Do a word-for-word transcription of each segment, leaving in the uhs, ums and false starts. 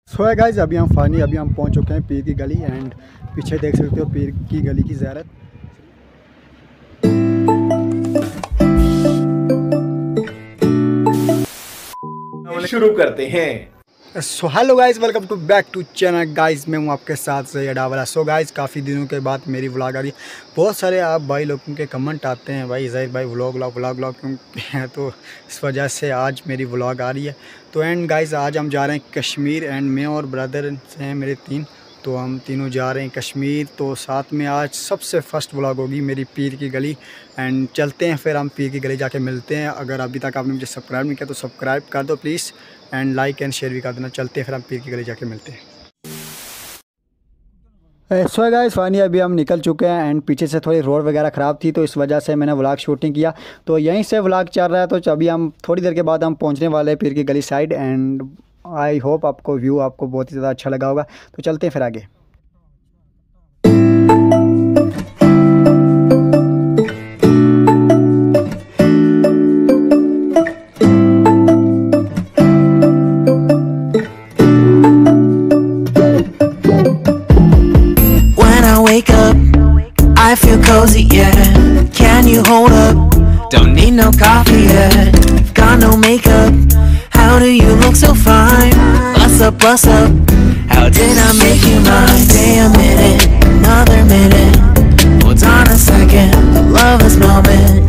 सो है गाइस, अभी हम फानी अभी हम पहुंच चुके हैं पीर की गली। एंड पीछे देख सकते हो पीर की गली की ज़ियारत। शुरू करते हैं। So hello guys, welcome to back to channel guys. मैं हूं आपके साथ से अडावला। सो गाइस, काफ़ी दिनों के बाद मेरी व्लॉग आ रही है। बहुत सारे आप भाई लोगों के कमेंट आते हैं, भाई ज़ाहिर भाई व्लॉग व्लॉग व्लॉग व्लॉग क्यों हैं, तो इस वजह से आज मेरी व्लॉग आ रही है। तो एंड गाइस, आज हम जा रहे हैं कश्मीर। एंड मैं और ब्रदर हैं मेरे तीन, तो हम तीनों जा रहे हैं कश्मीर। तो साथ में आज सबसे फर्स्ट व्लॉग होगी मेरी पीर की गली। एंड चलते हैं फिर हम पीर की गली जाके मिलते हैं। अगर अभी तक आपने मुझे सब्सक्राइब नहीं किया तो सब्सक्राइब कर दो please, and like and share भी कर देना। चलते हैं फिर हम पीर की गली जाके मिलते हैं। सो गाइस, फाइनली अभी हम निकल चुके हैं। एंड पीछे से थोड़ी रोड वगैरह ख़राब थी तो इस वजह से मैंने व्लॉग शूटिंग किया। तो यहीं से व्लॉग चल रहा है। तो अभी हम थोड़ी देर के बाद हम पहुंचने वाले हैं पीर की गली साइड। एंड आई होप आपको व्यू आपको बहुत ही ज़्यादा अच्छा लगा होगा। तो चलते हैं फिर आगे। I feel cozy, yeah. Can you hold up? Don't need no coffee yet. Got no makeup. How do you look so fine? Bust up, bust up. How did I make you mine? Stay a minute, another minute. Hold on a second, love this moment.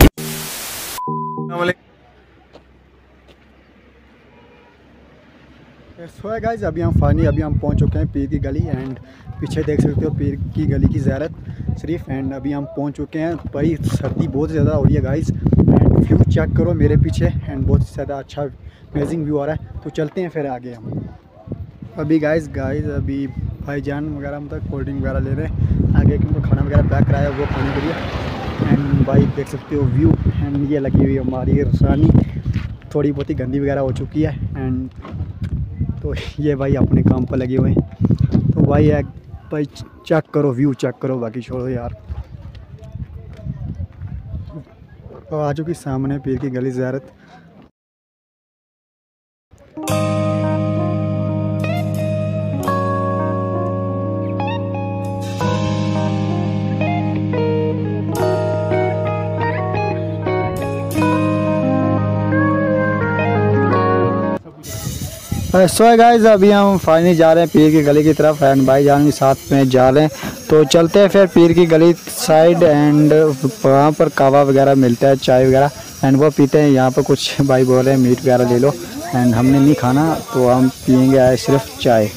सो है guys, अभी हम फानी अभी हम पहुंच चुके हैं पीर की गली। एंड पीछे देख सकते हो पीर की गली की ज़ियारत शरीफ। एंड अभी हम पहुंच चुके हैं। भाई सर्दी बहुत ज़्यादा हो रही है गाइस। एंड व्यू चेक करो मेरे पीछे। एंड बहुत ज़्यादा अच्छा अमेजिंग व्यू आ रहा है। तो चलते हैं फिर आगे हम। अभी गाइस गाइस अभी भाईजान वगैरह मतलब कोल्ड ड्रिंक वगैरह ले रहे हैं आगे, क्योंकि खाना वगैरह पैक कराया वो खाने के लिए। एंड भाई देख सकते हो व्यू। एंड ये लगी हुई हमारी रानी, थोड़ी बहुत ही गंदी वगैरह हो चुकी है। एंड तो ये भाई अपने काम पर लगे हुए हैं। तो भाई एक भाई चेक करो व्यू चेक करो, बाकी छोड़ो यार। तो आ चुकी सामने पीर की गली ज़ियारत। सो है गाइस, अभी हम फाइनली जा रहे हैं पीर की गली की तरफ। एंड भाई जान भी साथ में जा रहे हैं। तो चलते हैं फिर पीर की गली साइड। एंड वहाँ पर कावा वगैरह मिलता है, चाय वगैरह, एंड वो पीते हैं। यहाँ पर कुछ भाई बोल रहे हैं मीट वगैरह ले लो। एंड हमने नहीं खाना तो हम पियेंगे आए सिर्फ चाय।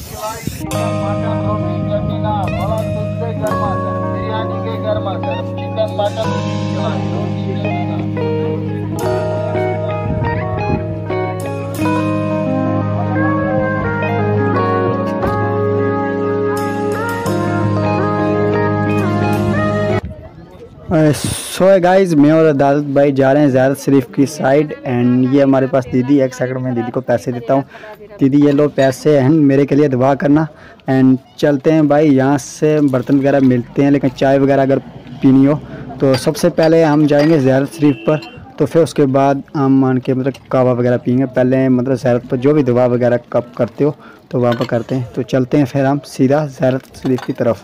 सो है गाइस, मैं और अदालत भाई जा रहे हैं ज़ियारत शरीफ की साइड। एंड ये हमारे पास दीदी, एक सेकंड में दीदी को पैसे देता हूँ। दीदी ये लो पैसे, एंड मेरे के लिए दुआ करना। एंड चलते हैं भाई, यहाँ से बर्तन वगैरह मिलते हैं, लेकिन चाय वगैरह अगर पीनी हो तो सबसे पहले हम जाएंगे ज़ियारत शरीफ पर। तो फिर उसके बाद हम मान के मतलब कावा वगैरह पियेंगे। पहले मतलब ज़ियारत पर जो भी दुआ वगैरह कब करते हो तो वहाँ पर करते हैं। तो चलते हैं फिर हम सीधा ज़ियारत शरीफ की तरफ।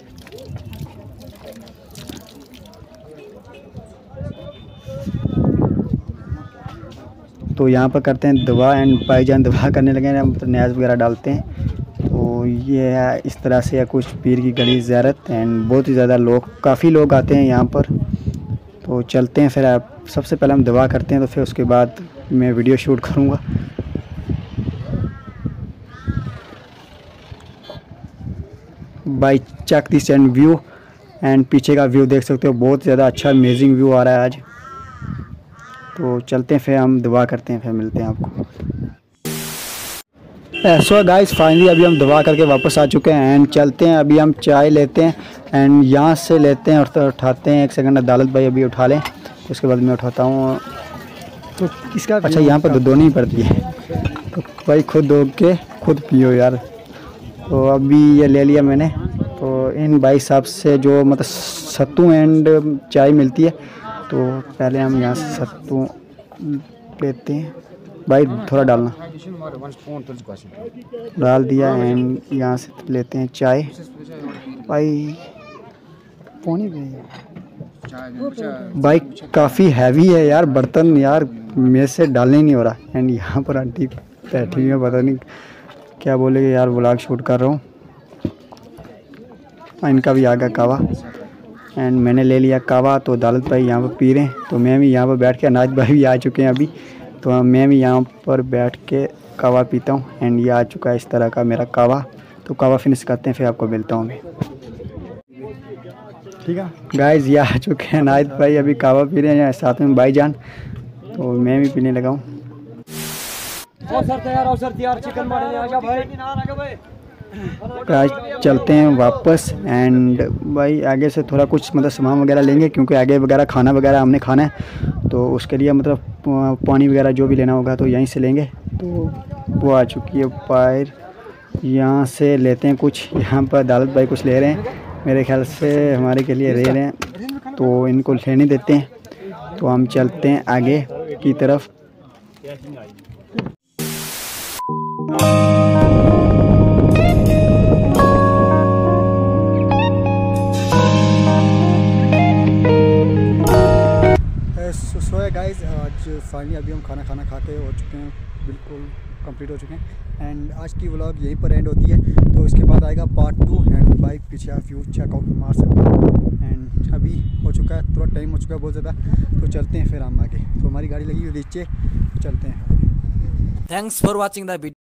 तो यहाँ पर करते हैं दुआ। एंड भाईजान दुआ करने लगे हैं, मतलब न्याज वगैरह डालते हैं। तो ये है इस तरह से है कुछ पीर की गली ज़ियारत। एंड बहुत ही ज़्यादा लोग काफ़ी लोग आते हैं यहाँ पर। तो चलते हैं फिर आप सबसे पहले हम दुआ करते हैं, तो फिर उसके बाद मैं वीडियो शूट करूँगा। By check this and view. And पीछे का व्यू देख सकते हो, बहुत ज़्यादा अच्छा अमेजिंग व्यू आ रहा है आज। तो चलते हैं फिर हम दुआ करते हैं, फिर मिलते हैं आपको। सो गाइस, फाइनली अभी हम दुआ करके वापस आ चुके हैं। एंड चलते हैं अभी हम चाय लेते हैं। एंड यहाँ से लेते हैं और तो उठाते हैं। एक सेकंड, अदालत भाई अभी उठा लें, उसके बाद मैं उठाता हूँ। तो इसका अच्छा यहाँ पर दो नहीं पड़ती है, तो भाई खुद दो के खुद पियो यार। तो अभी ये ले लिया मैंने। तो इन भाई साहब से जो मतलब सत्तू एंड चाय मिलती है, तो पहले हम यहाँ से सत्तू लेते हैं। भाई थोड़ा डालना, डाल दिया। एंड यहाँ से लेते हैं चाय भाई, पानी भी भाई काफ़ी हैवी है यार बर्तन यार, मेरे से डालने ही नहीं हो रहा। एंड यहाँ पर आंटी बैठी हुई है, पता नहीं क्या बोलेगी यार, व्लॉग शूट कर रहा हूँ। इनका भी आ गया कावा एंड मैंने ले लिया कावा, तो दालत भाई यहाँ पर पी रहे हैं, तो मैं भी यहाँ पर बैठ के, अनाज भाई भी आ चुके हैं अभी, तो मैं भी यहाँ पर बैठ के कावा पीता हूँ। एंड ये आ चुका है इस तरह का मेरा कावा, तो कावा फिनिश करते हैं फिर आपको मिलता हूँ मैं, ठीक है गाइस। ये आ चुके हैं अनाज भाई, अभी कावा पी रहे हैं साथ में भाईजान, तो मैं भी पीने लगा हूँ। आज चलते हैं वापस एंड भाई आगे से थोड़ा कुछ मतलब सामान वगैरह लेंगे, क्योंकि आगे वगैरह खाना वगैरह हमने खाना है, तो उसके लिए मतलब पानी वगैरह जो भी लेना होगा तो यहीं से लेंगे। तो वो आ चुकी है पायर, यहाँ से लेते हैं कुछ। यहाँ पर दालत भाई कुछ ले रहे हैं, मेरे ख्याल से हमारे के लिए ले रहे हैं, तो इनको लेने देते हैं। तो हम चलते हैं आगे की तरफ। सो है गाइस, आज फाइनली अभी हम खाना खाना खा के हो चुके हैं, बिल्कुल कंप्लीट हो चुके हैं। एंड आज की व्लॉग यहीं पर एंड होती है, तो इसके बाद आएगा पार्ट टू। एंड बाइक पीछे आप व्यू चेकआउट मार सकते हैं। एंड अभी हो चुका है, थोड़ा टाइम हो चुका है बहुत ज़्यादा, तो चलते हैं फिर हम आगे। तो हमारी गाड़ी लगी हुई नीचे, चलते हैं। Thanks for watching the video.